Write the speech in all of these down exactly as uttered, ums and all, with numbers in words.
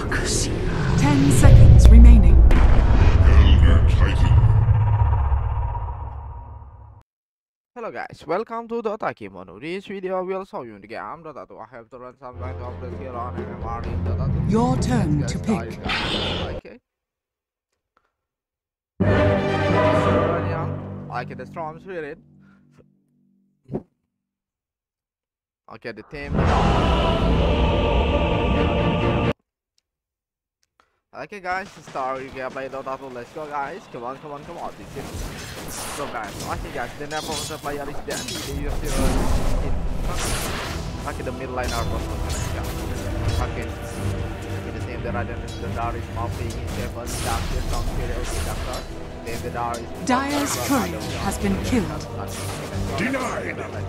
Ten seconds remaining. Elder Titan. Hello guys, welcome to Dota Kimono. This video will show you the game Dota two. I have to run some kind of the skill on M M R in Dota two. Your turn Let's to get pick. started, guys. Okay. Run young, like the storm spirit. Okay, the team. Okay guys, start you can play Dota two. Let's go guys. Come on, come on, come on. This is so guys. Okay guys, the name of the player is Dendi. They use your in okay the midlaner person. Yeah. Okay. Okay, the same the right and the dark is mopping in seven dark the strong spirit of the doctor. Then the dark is Dire's courier has been killed. Denied.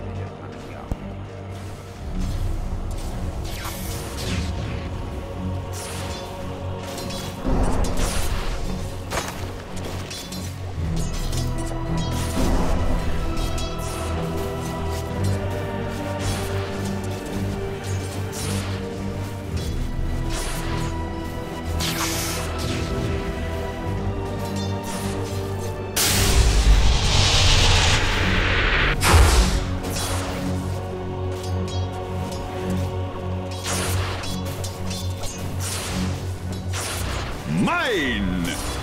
Mine!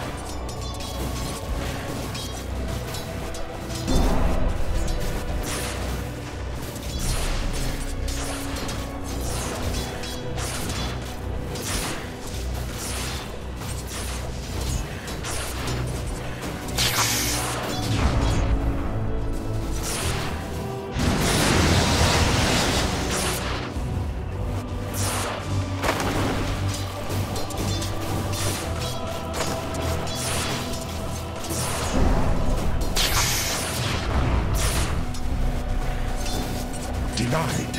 Denied.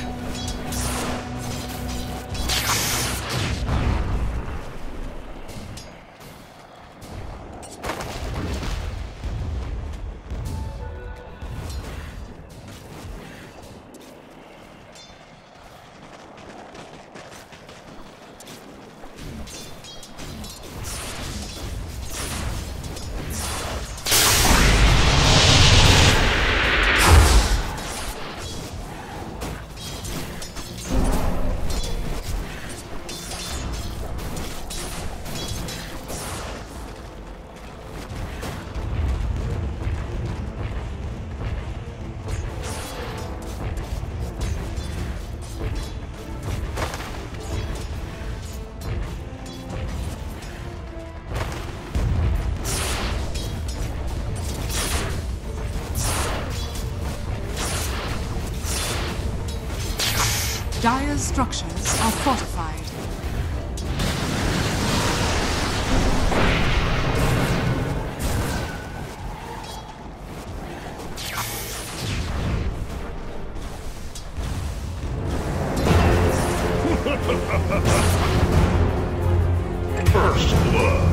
Dire's structures are fortified. First blood.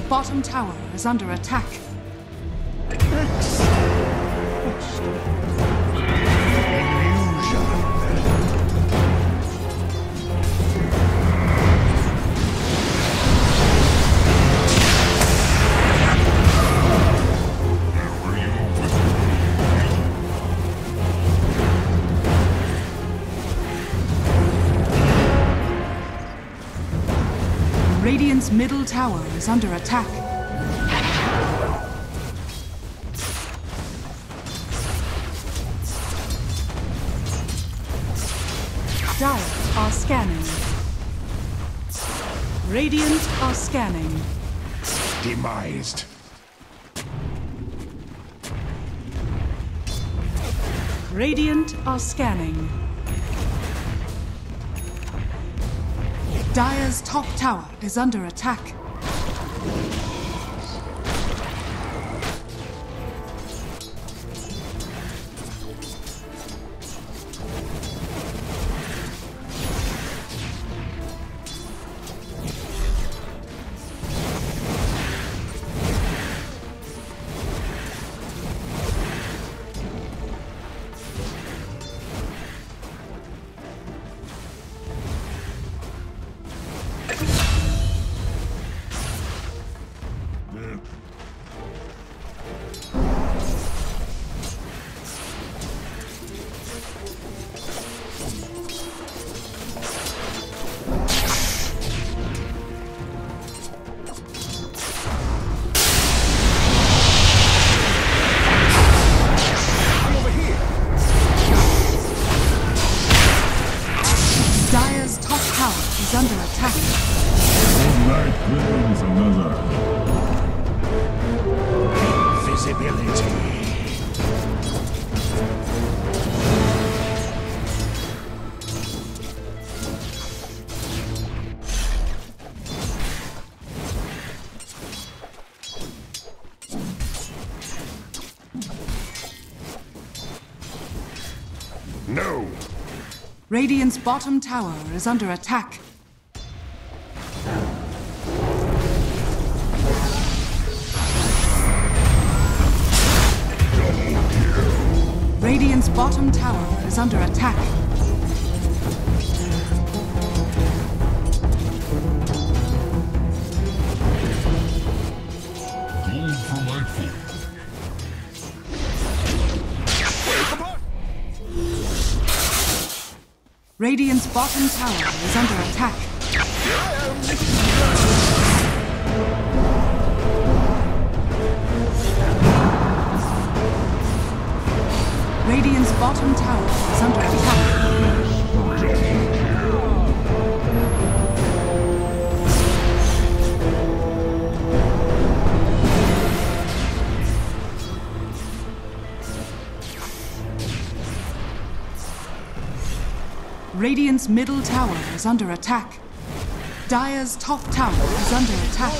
bottom tower is under attack. Radiant's middle tower is under attack. Dire are scanning. Radiant are scanning. Demised. Radiant are scanning. Dire's top tower is under attack. Is under attack. One night brings another. Invisibility. No. Radiant's bottom tower is under attack. Radiant's bottom tower is under attack. Gold for my feet. Radiant's bottom tower is under attack. Radiant's bottom tower is under attack. Radiant's middle tower is under attack. Dire's top tower is under attack.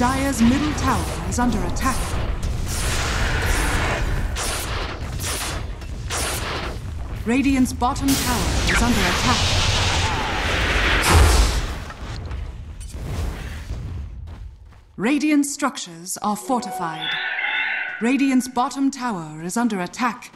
Dire's middle tower is under attack. Radiant's bottom tower is under attack. Radiant structures are fortified. Radiant's bottom tower is under attack.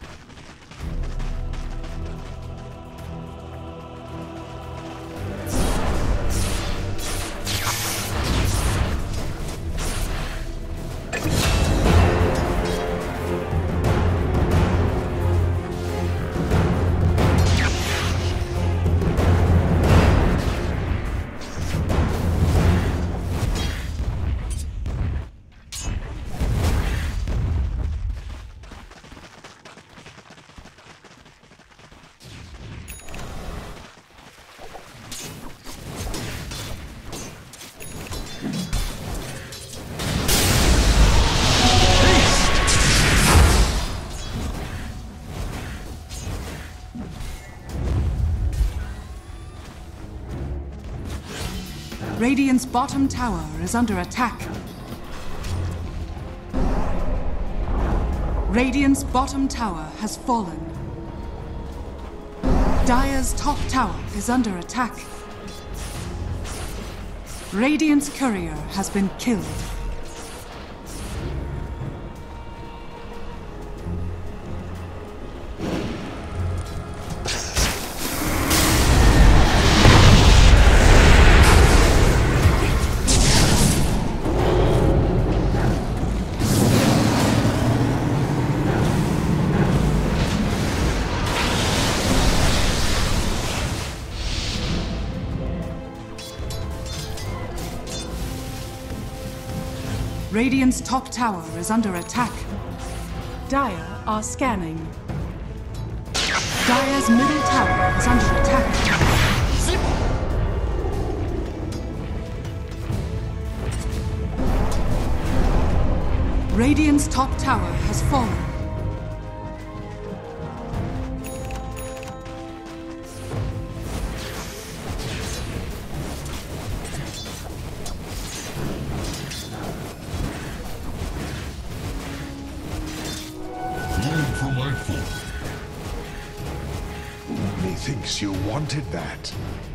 Radiant's bottom tower is under attack. Radiant's bottom tower has fallen. Dire's top tower is under attack. Radiant's courier has been killed. Radiant's top tower is under attack. Dire are scanning. Dire's middle tower is under attack. Radiant's top tower has fallen. For my food. Methinks you wanted that.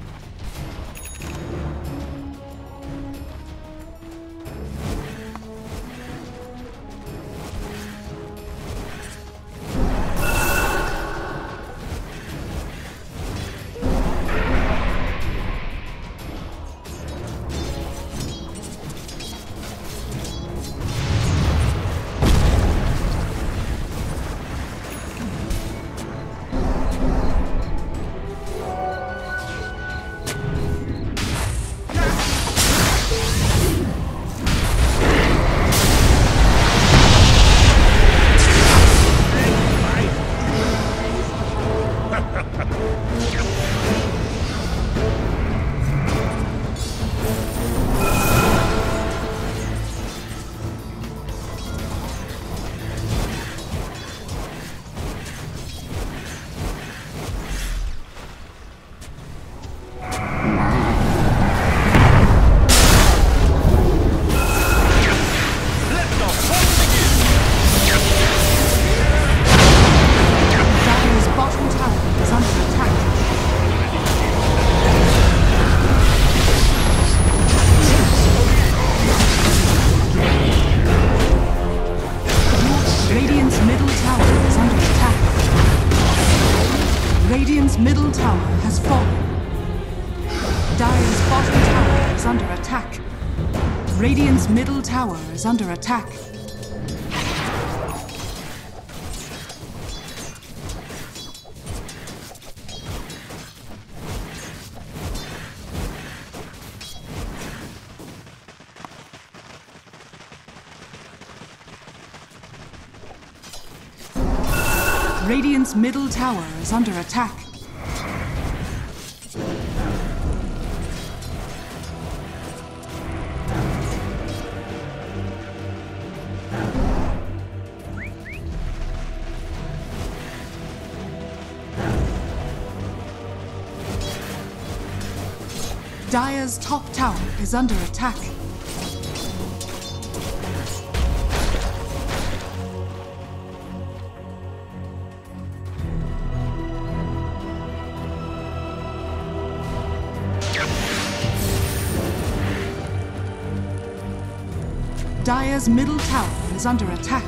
Radiant's middle tower has fallen. Dire's bottom tower is under attack. Radiant's middle tower is under attack. Radiant's middle tower is under attack. Dire's top tower is under attack. Dire's middle tower is under attack.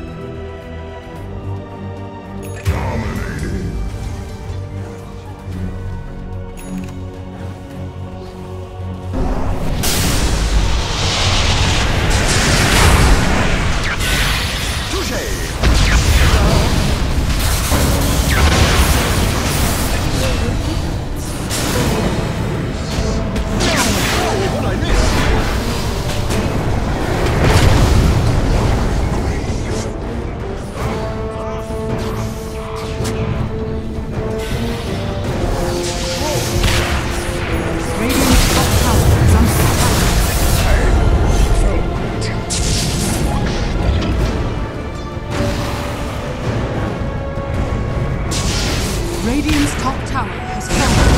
Dominating. Radiant's top tower has fallen.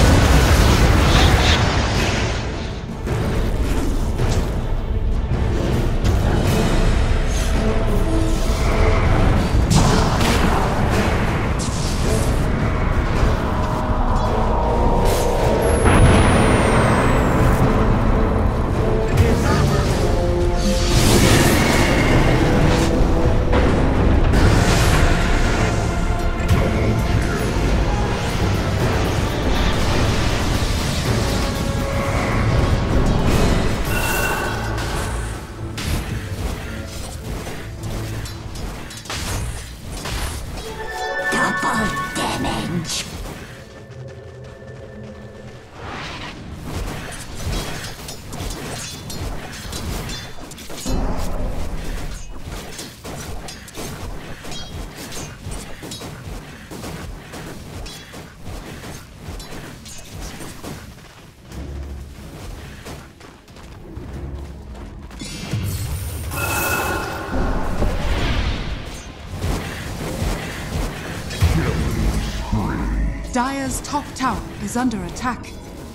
Dire's top tower is under attack.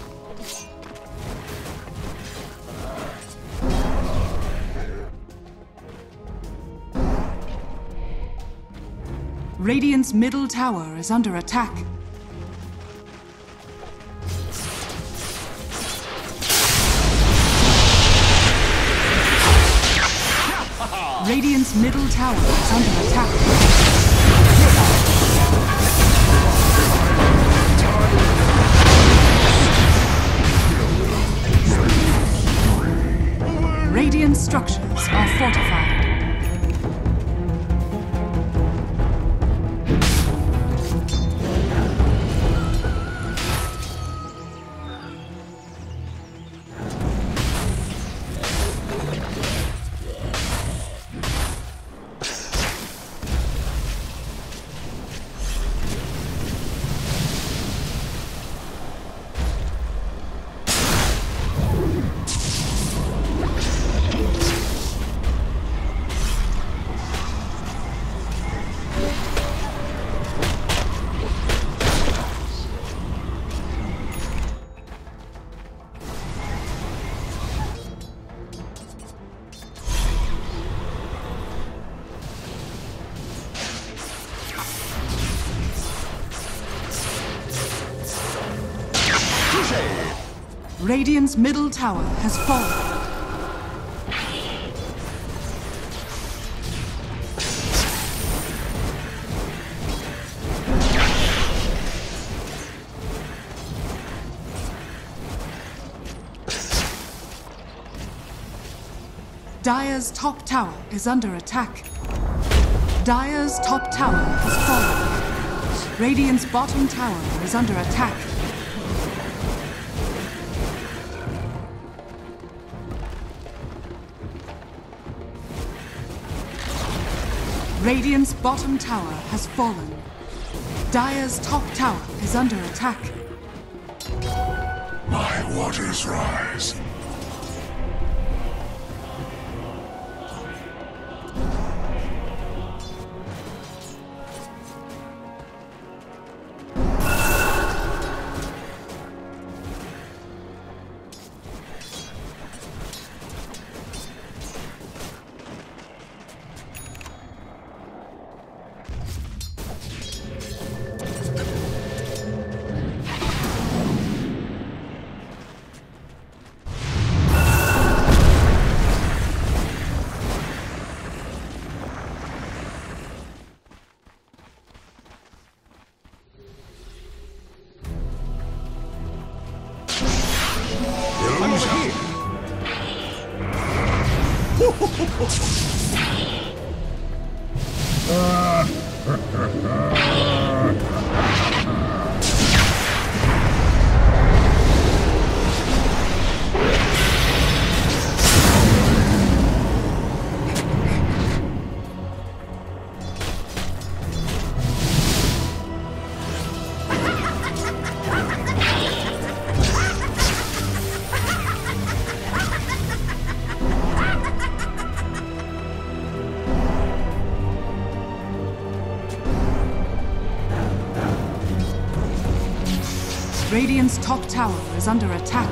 Radiant's middle tower is under attack. Radiant's middle tower is under attack. Radiant structures are fortified. Radiant's middle tower has fallen. Dire's top tower is under attack. Dire's top tower has fallen. Radiant's bottom tower is under attack. Radiant's bottom tower has fallen. Dire's top tower is under attack. My waters rise. Radiant's top tower is under attack.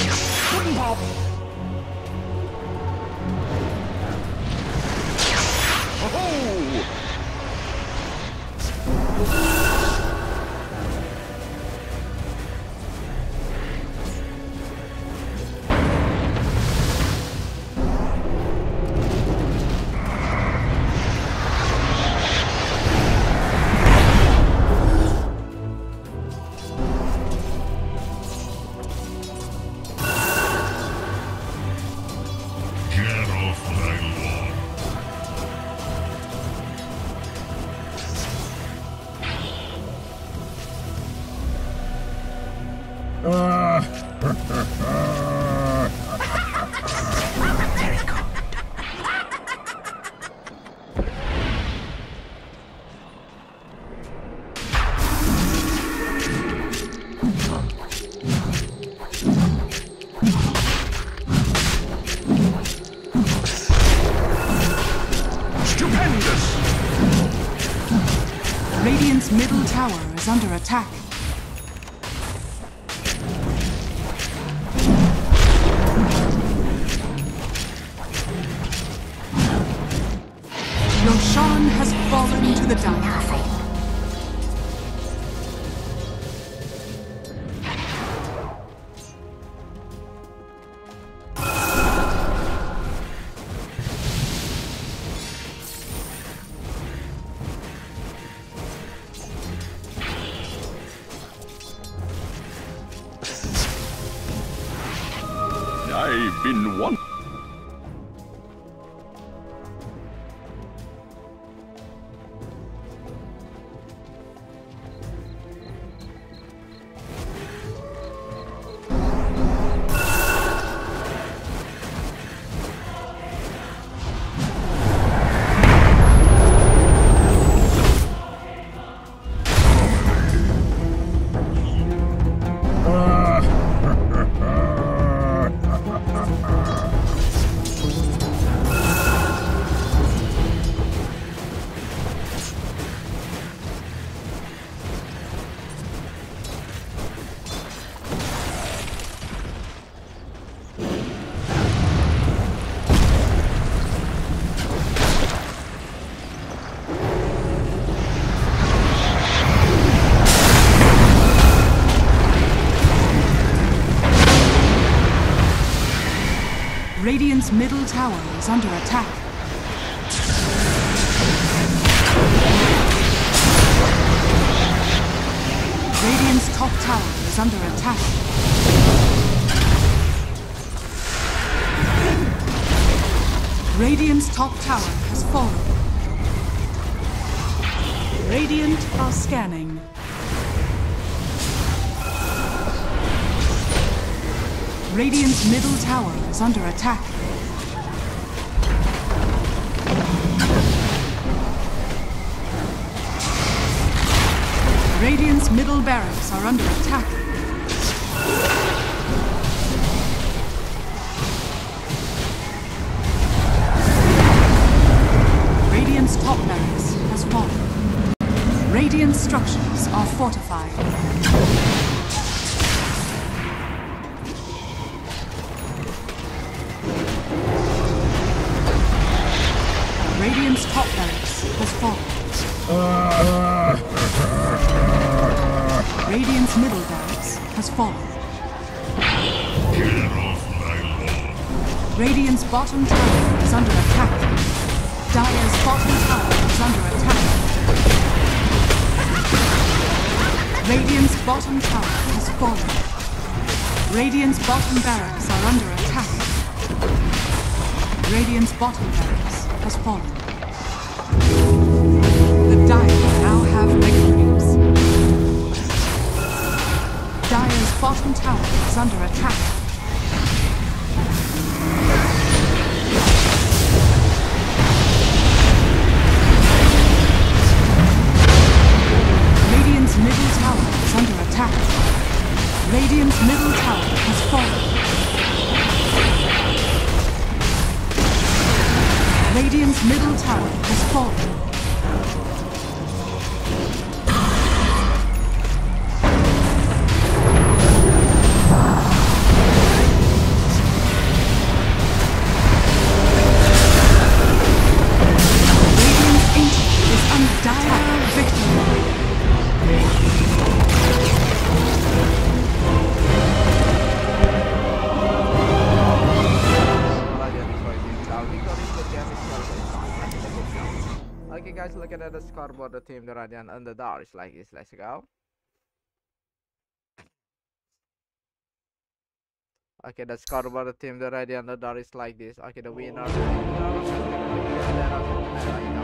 Radiant's middle tower is under attack. Roshan has fallen to the Dire. I've been one. Radiant's middle tower is under attack. Radiant's top tower is under attack. Radiant's top tower has fallen. Radiant are scanning. Radiant's middle tower is under attack. Radiant's middle barracks are under attack. Radiant's top barracks has fallen. Radiant structures are fortified. Radiant's top barracks has fallen. Radiant's middle barracks has fallen. Radiant's bottom tower is under attack. Dire's bottom tower is under attack. Radiant's bottom tower has fallen. Radiant's bottom barracks are under attack. Radiant's bottom barracks has fallen. The Dire now have mega creeps. Dire's bottom tower is under attack. Radiant's middle tower is under attack. Radiant's middle tower has fallen. Radiant's middle tower has fallen. Radiant's ancient is under dire victory. Okay guys, look at the scoreboard, the team, the Radiant and the Dark is like this. Let's go. Okay, the scoreboard, the team, the Radiant and the Dark is like this. Okay, the winner.